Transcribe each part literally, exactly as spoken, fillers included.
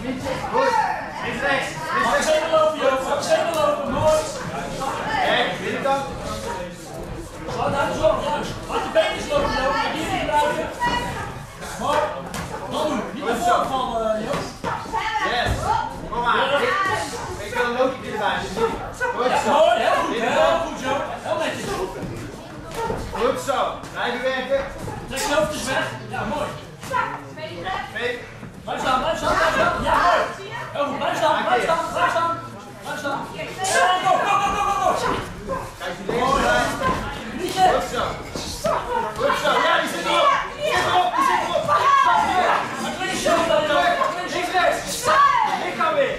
Goed. Links, rechts. Links, rechts. Zeker lopen, Joop. Mag zeker lopen. Mooi. Kijk, binnenkant. Laat uit de zorg, juist. Laat je beentjes lopen, Joop. Laat hier niet blijven. Mooi. Dan doen. Niet naar voren vallen, Joop. Yes. Kom maar. Ik wil een loopje erbij. Goed zo. Mooi, heel goed. Heel goed, Joop. Heel netjes. Goed zo. Blijven werken. Trek je hoofdjes weg. Ja, mooi. Twee. Blijf staan, blijf staan, blijf staan. Ja, mooi. Heel goed. Blijf staan, blijf staan, blijf staan. Blijf staan. Go, go, go, go, go, go. Kijk, die links erbij. Goed zo. Goed zo. Ja, die zit erop. Die zit erop, die zit erop. Stap hier. Links, rechts. Lichaam weer.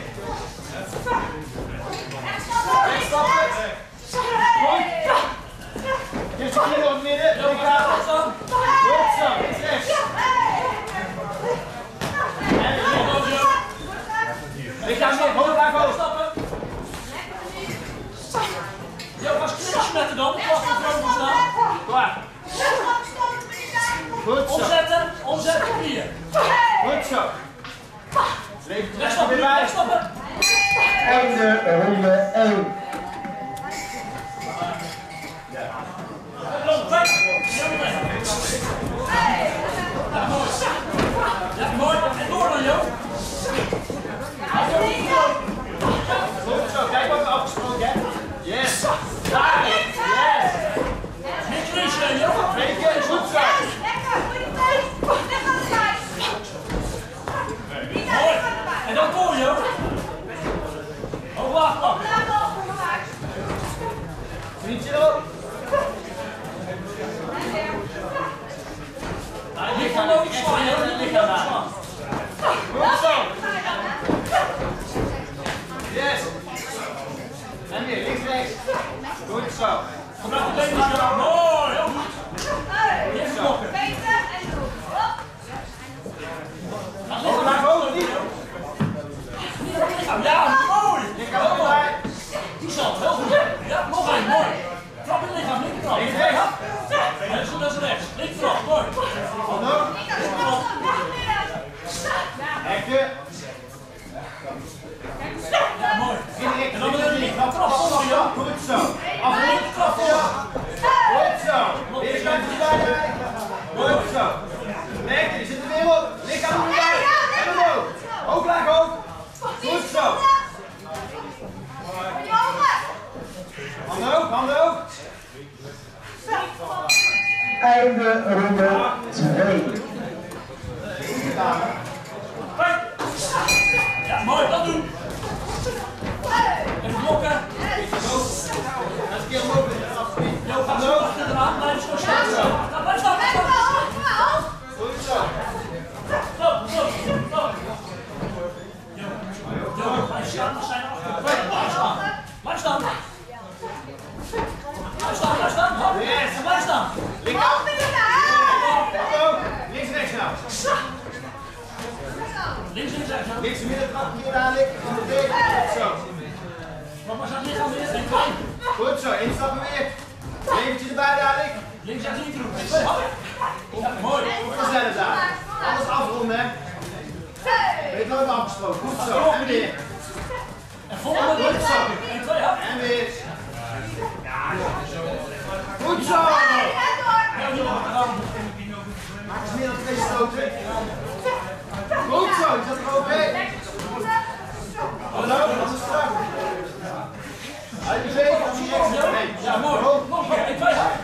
Rechts stappen. Goed. Eerst hier op het midden. Lichaam. Goed zo. Links, rechts. Lichaam weer. Hoog, blijf hoog. Jo, was knipjes met de dan. Ik wacht op de staan. Klaar. Goed zo. Omzetten, omzetten, knieën. Goed zo. Wegstappen, wegstappen. Einde ronde één. Ja, mooi. Ja, mooi. En door dan, Joop. Goed zo. Kijk wat we afgesproken hebben. Yes. Daar. Yes. Niet verliezen, Joop. Twee keer. Goed zo. Mooi. En dan door, Joop. Hoog, laag, Vriendje erop. Niet van boven slaan, Joop. Niet lichaam slaan. Goed zo. Yes. En weer links, rechts. Goed zo. Gebruik de beentjes, Joop. Mooi, heel goed. Even blokken. Hoog, laag, hoog. Niet. Ja, mooi. Lichaam erbij. Die zat, heel goed. Ja, nog één, mooi. Trap in het lichaam, linker trap. Links, rechts. Dat is goed, dat is rechts. Linker trap, mooi. Handen. Hekken. Ja, mooi. Indirect. En dan weer een linker trap, volgen, Joop. Goed zo. Af en linker trap, volgen. Goed zo. Weerkant erbij. Goed zo. Lekker, die zit er weer op. Lichaam erbij. En omhoog. Hoog, laag, hoog. Goed zo. Handen hoog, handen hoog. Einde ronde twee. Ja, mooi, dat doen. Even blokken. Dat is een keer omhoog. Joop, ga zo achteraan. Blijf zo staan. Nou, blijf staan, blijf staan. Goed zo. Stop, stop, stop. Joop, Joop, blijf staan. We zijn achter. Blijf staan. Blijf staan. Blijf staan, blijf staan. Yes. Blijf staan. Lichaam. Links, rechts nou. Links, links, rechts. Links midden trap hier dadelijk. Goed zo. Nog maar zijn lichaam weer. Links, rechts. Goed zo, instappen weer. Leventje erbij dadelijk. Links, rechts, links, rechts. Ja, mooi. We zijn het daar. Alles afronden hè. Weet je wat we afgesproken? Goed zo. En weer. En volgende links. Goed zo. En twee, ja. En weer. Goed zo. Maak eens meer dan twee stoten. Goed zo, je zat er overheen. Hallo, dat is strak. Uit de zee, dan zie je nee. Ja, mooi. Nog een keer. En twee, ja.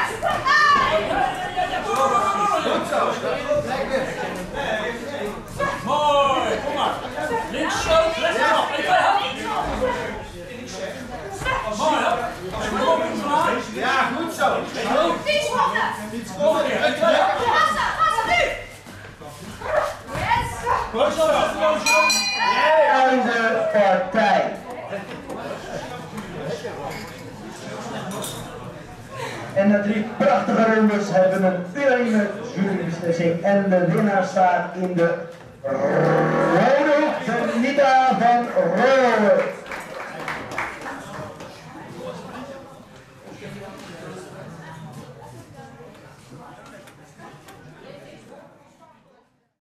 Goed zo, lekker. Mooi, kom maar. Links, stoot, rechts, trap. En twee, ja. Mooi, hè? Ja, goed zo. Fiets pakken! Niet schoppen. Gassa, gassa nu! Yes! Goed zo, goed zo. Einde partij. En na drie prachtige rondes hebben we een unanieme jurybeslissing. En de winnaar staat in de rode hoek, de Nita van Rooyen.